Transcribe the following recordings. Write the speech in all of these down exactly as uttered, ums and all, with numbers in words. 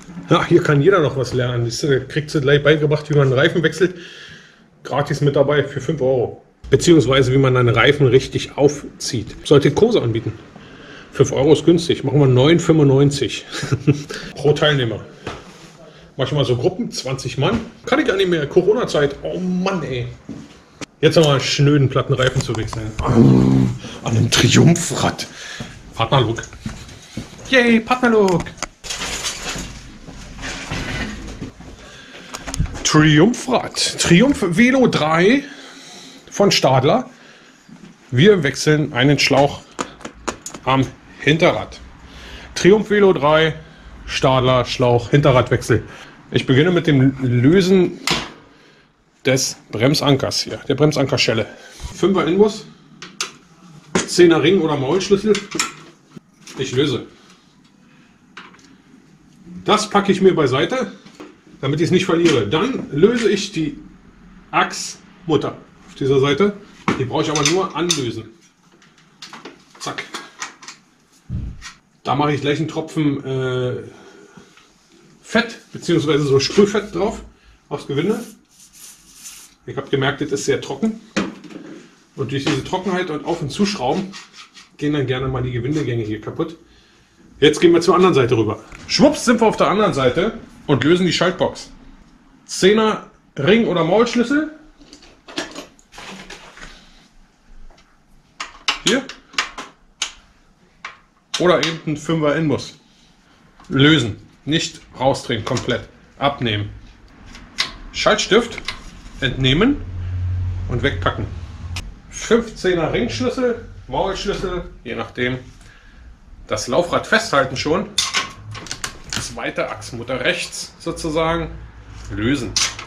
Ja, hier kann jeder noch was lernen. Das kriegst du gleich beigebracht, wie man einen Reifen wechselt. Gratis mit dabei für fünf Euro. Beziehungsweise wie man einen Reifen richtig aufzieht. Sollte Kurse anbieten. fünf Euro ist günstig. Machen wir neun fünfundneunzig pro Teilnehmer. Manchmal so Gruppen, zwanzig Mann. Kann ich ja nicht mehr. Corona-Zeit. Oh Mann, ey. Jetzt nochmal einen schnöden Plattenreifen zu wechseln. Oh, an einem Triumphrad. Partnerlook. Yay, Partnerlook. Triumphrad. Triumph Velo drei von Stadler. Wir wechseln einen Schlauch am Hinterrad. Triumph Velo drei, Stadler, Schlauch, Hinterradwechsel. Ich beginne mit dem Lösen des Bremsankers hier, der Bremsankerschelle. fünfer Inbus, zehner Ring oder Maulschlüssel. Ich löse. Das packe ich mir beiseite, damit ich es nicht verliere. Dann löse ich die Achsmutter auf dieser Seite. Die brauche ich aber nur anlösen. Zack. Da mache ich gleich einen Tropfen äh, Fett bzw. so Sprühfett drauf aufs Gewinde. Ich habe gemerkt, das ist sehr trocken. Und durch diese Trockenheit und Auf- und Zuschrauben gehen dann gerne mal die Gewindegänge hier kaputt. Jetzt gehen wir zur anderen Seite rüber. Schwupps sind wir auf der anderen Seite und lösen die Schaltbox. zehner Ring oder Maulschlüssel. Hier. Oder eben ein fünfer Inbus. Lösen. Nicht rausdrehen, komplett. Abnehmen. Schaltstift entnehmen und wegpacken. fünfzehner Ringschlüssel, Maulschlüssel, je nachdem. Das Laufrad festhalten schon. Zweite Achsmutter rechts sozusagen. Lösen.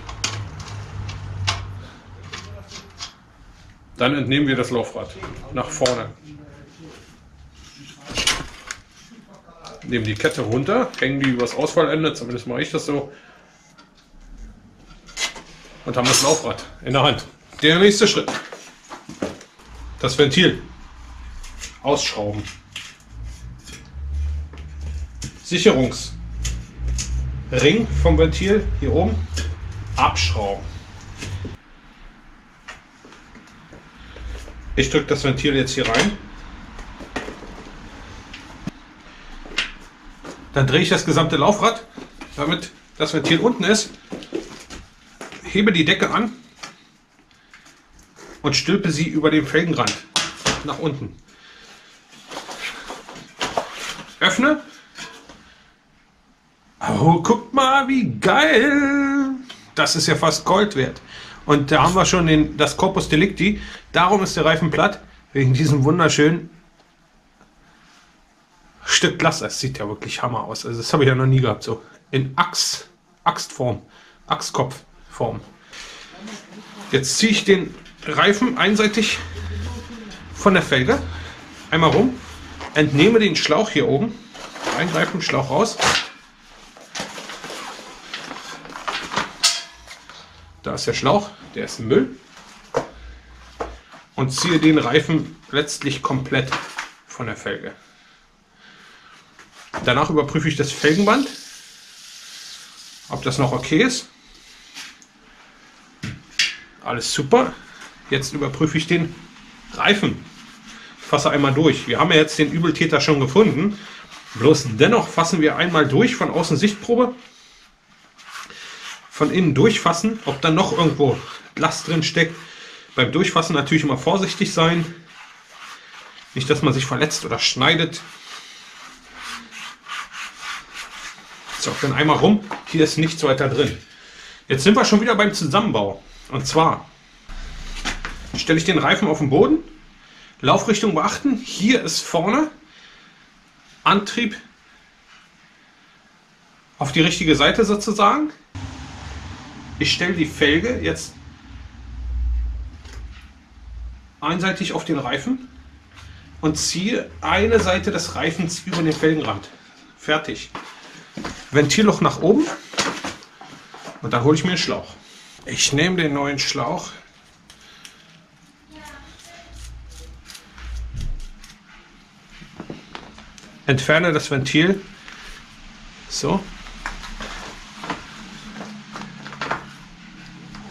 Dann entnehmen wir das Laufrad nach vorne. Nehmen die Kette runter, hängen die übers Ausfallende, zumindest mache ich das so. Und haben das Laufrad in der Hand. Der nächste Schritt. Das Ventil ausschrauben. Sicherungsring vom Ventil hier oben abschrauben. Ich drücke das Ventil jetzt hier rein. Dann drehe ich das gesamte Laufrad, damit das Ventil unten ist, hebe die Decke an und stülpe sie über den Felgenrand nach unten. Öffne. Oh, guckt mal, wie geil! Das ist ja fast Gold wert. Und da haben wir schon den, das Corpus Delicti. Darum ist der Reifen platt, wegen diesem wunderschönen Stück Glas. Das sieht ja wirklich Hammer aus. Also das habe ich ja noch nie gehabt. So in Axt, Axtform, Axtkopfform. Jetzt ziehe ich den Reifen einseitig von der Felge. Einmal rum. Entnehme den Schlauch hier oben. Eingreifen, Schlauch raus. Da ist der Schlauch. Der ist im Müll. Und ziehe den Reifen letztlich komplett von der Felge. Danach überprüfe ich das Felgenband, ob das noch okay ist. Alles super. Jetzt überprüfe ich den Reifen. Ich fasse einmal durch. Wir haben ja jetzt den Übeltäter schon gefunden. Bloß dennoch fassen wir einmal durch von außen Sichtprobe. Von innen durchfassen, ob da noch irgendwo Glas drin steckt. Beim Durchfassen natürlich immer vorsichtig sein. Nicht, dass man sich verletzt oder schneidet. So, dann einmal rum. Hier ist nichts weiter drin. Jetzt sind wir schon wieder beim Zusammenbau. Und zwar stelle ich den Reifen auf den Boden. Laufrichtung beachten. Hier ist vorne Antrieb auf die richtige Seite sozusagen. Ich stelle die Felge jetzt einseitig auf den Reifen und ziehe eine Seite des Reifens über den Felgenrand. Fertig. Ventilloch nach oben und dann hole ich mir einen Schlauch. Ich nehme den neuen Schlauch, entferne das Ventil, so,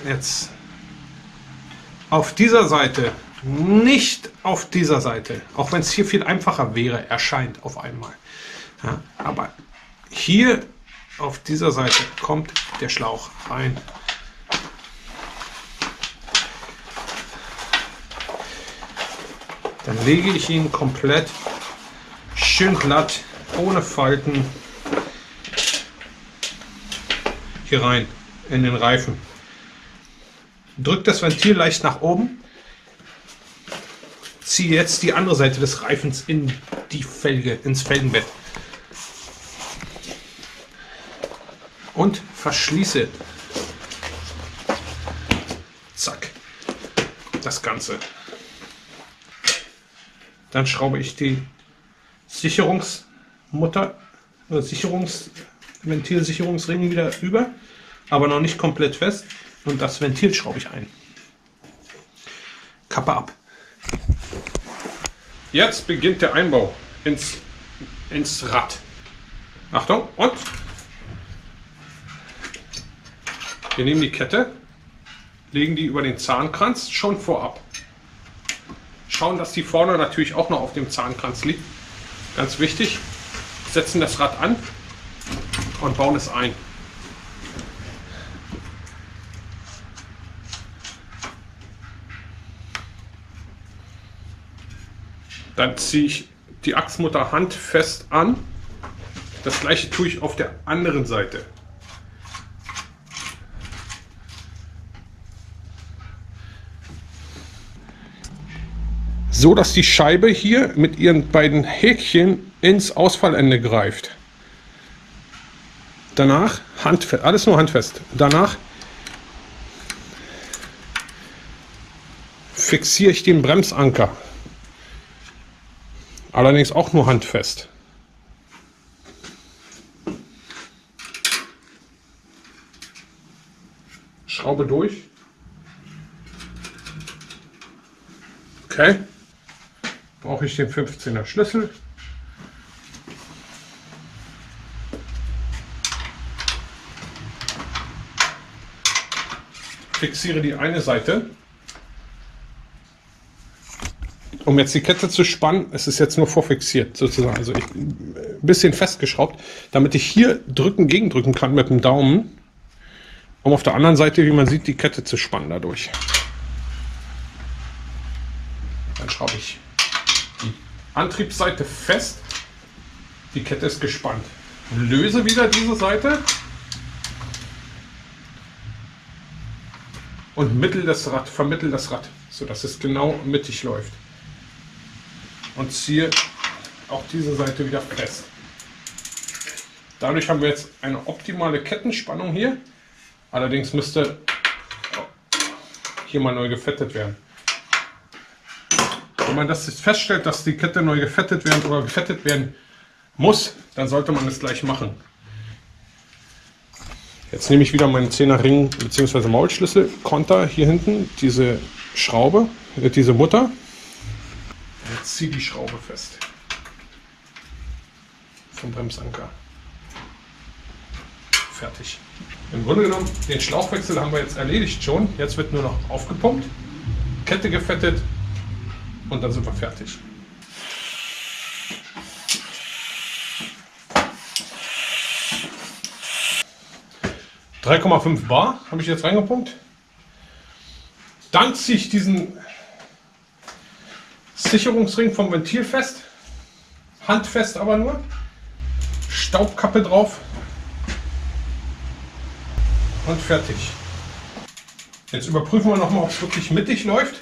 jetzt auf dieser Seite, nicht auf dieser Seite, auch wenn es hier viel einfacher wäre, erscheint auf einmal. Ja, aber hier auf dieser Seite kommt der Schlauch rein. Dann lege ich ihn komplett schön glatt, ohne Falten, hier rein in den Reifen. Drückt das Ventil leicht nach oben. Ziehe jetzt die andere Seite des Reifens in die Felge, ins Felgenbett. Und verschließe. Zack. Das Ganze. Dann schraube ich die Sicherungsmutter, oder Sicherungs, Ventilsicherungsring wieder über, aber noch nicht komplett fest. Und das Ventil schraube ich ein. Kappe ab. Jetzt beginnt der Einbau ins, ins Rad. Achtung, und wir nehmen die Kette, legen die über den Zahnkranz schon vorab. Schauen, dass die vorne natürlich auch noch auf dem Zahnkranz liegt. Ganz wichtig. Setzen das Rad an und bauen es ein. Dann ziehe ich die Achsmutter handfest an. Das gleiche tue ich auf der anderen Seite. So dass die Scheibe hier mit ihren beiden Häkchen ins Ausfallende greift. Danach handfest, alles nur handfest. Danach fixiere ich den Bremsanker. Allerdings auch nur handfest. Schraube durch. Okay. Brauche ich den fünfzehner Schlüssel. Fixiere die eine Seite. Um jetzt die Kette zu spannen, es ist jetzt nur vorfixiert sozusagen, also ich, ein bisschen festgeschraubt, damit ich hier drücken, gegendrücken kann mit dem Daumen, um auf der anderen Seite, wie man sieht, die Kette zu spannen dadurch. Dann schraube ich die Antriebsseite fest, die Kette ist gespannt. Löse wieder diese Seite und mittel das Rad, vermittel das Rad, sodass es genau mittig läuft. Und ziehe auch diese Seite wieder fest. Dadurch haben wir jetzt eine optimale Kettenspannung hier. Allerdings müsste hier mal neu gefettet werden. Wenn man das jetzt feststellt, dass die Kette neu gefettet werden oder gefettet werden muss, dann sollte man es gleich machen. Jetzt nehme ich wieder meinen zehner Ring bzw. Maulschlüssel, Konter hier hinten, diese Schraube, diese Mutter. Jetzt ziehe die Schraube fest vom Bremsanker. Fertig. Im Grunde genommen, den Schlauchwechsel haben wir jetzt erledigt schon. Jetzt wird nur noch aufgepumpt, Kette gefettet und dann sind wir fertig. drei Komma fünf Bar habe ich jetzt reingepumpt. Dann ziehe ich diesen Sicherungsring vom Ventil fest, handfest aber nur, Staubkappe drauf und fertig. Jetzt überprüfen wir nochmal, ob es wirklich mittig läuft.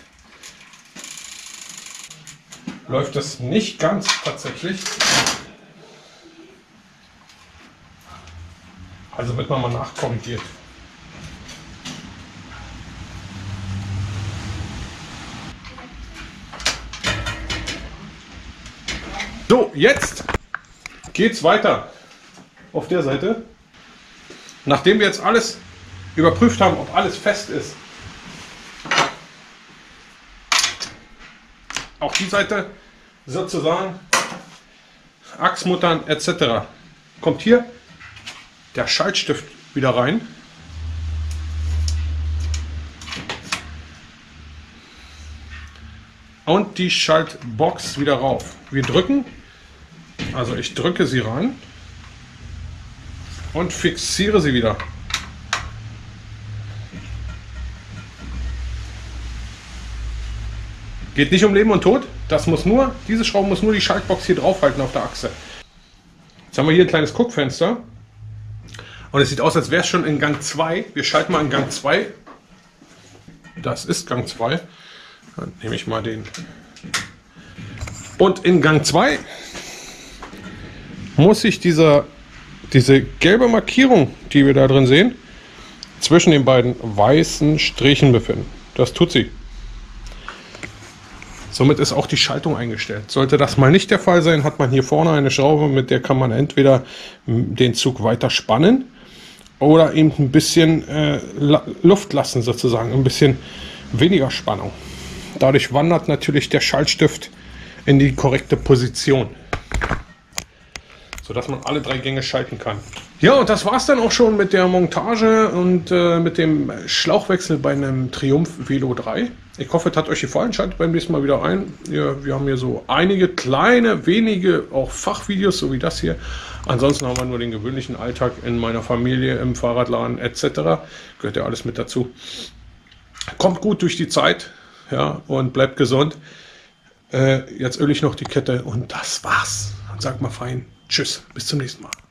Läuft das nicht ganz tatsächlich. Also wird man mal nachkorrigiert. So, jetzt geht's weiter auf der Seite. Nachdem wir jetzt alles überprüft haben, ob alles fest ist, auch die Seite sozusagen, Achsmuttern et cetera, kommt hier der Schaltstift wieder rein. und die Schaltbox wieder rauf. Wir drücken, also ich drücke sie rein und fixiere sie wieder. Geht nicht um Leben und Tod, das muss nur, diese Schraube muss nur die Schaltbox hier draufhalten auf der Achse. Jetzt haben wir hier ein kleines Guckfenster und es sieht aus, als wäre es schon in Gang zwei. Wir schalten mal in Gang zwei. Das ist Gang zwei. Dann nehme ich mal den. Und in Gang zwei muss sich dieser, diese gelbe Markierung, die wir da drin sehen, zwischen den beiden weißen Strichen befinden. Das tut sie. Somit ist auch die Schaltung eingestellt. Sollte das mal nicht der Fall sein, hat man hier vorne eine Schraube, mit der kann man entweder den Zug weiter spannen oder eben ein bisschen äh, Luft lassen, sozusagen, ein bisschen weniger Spannung. Dadurch wandert natürlich der Schaltstift in die korrekte Position, sodass man alle drei Gänge schalten kann. Ja, und das war es dann auch schon mit der Montage und äh, mit dem Schlauchwechsel bei einem Triumph Velo drei. Ich hoffe, es hat euch gefallen. Schaltet beim nächsten Mal wieder ein. Ja, wir haben hier so einige kleine, wenige auch Fachvideos, so wie das hier. Ansonsten haben wir nur den gewöhnlichen Alltag in meiner Familie, im Fahrradladen et cetera. Gehört ja alles mit dazu. Kommt gut durch die Zeit, ja, und bleibt gesund. Äh, jetzt öle ich noch die Kette und das war's. Und sagt mal fein. Tschüss, bis zum nächsten Mal.